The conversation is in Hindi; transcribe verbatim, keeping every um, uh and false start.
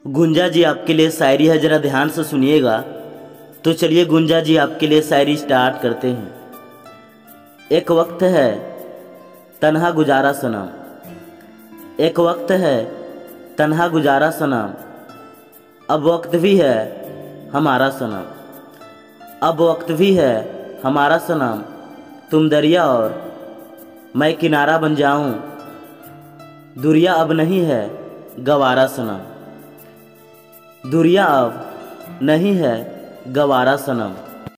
गुंजा जी आपके लिए शायरी है, ज़रा ध्यान से सुनिएगा। तो चलिए गुंजा जी आपके लिए शायरी स्टार्ट करते हैं। एक वक्त है तन्हा गुजारा सनम, एक वक्त है तन्हा गुजारा सनम, अब वक्त भी है हमारा सनम, अब वक्त भी है हमारा सनम, तुम दरिया और मैं किनारा बन जाऊं, दुरिया अब नहीं है गवारा सनम, दुरिया अब नहीं है गवारा सनम।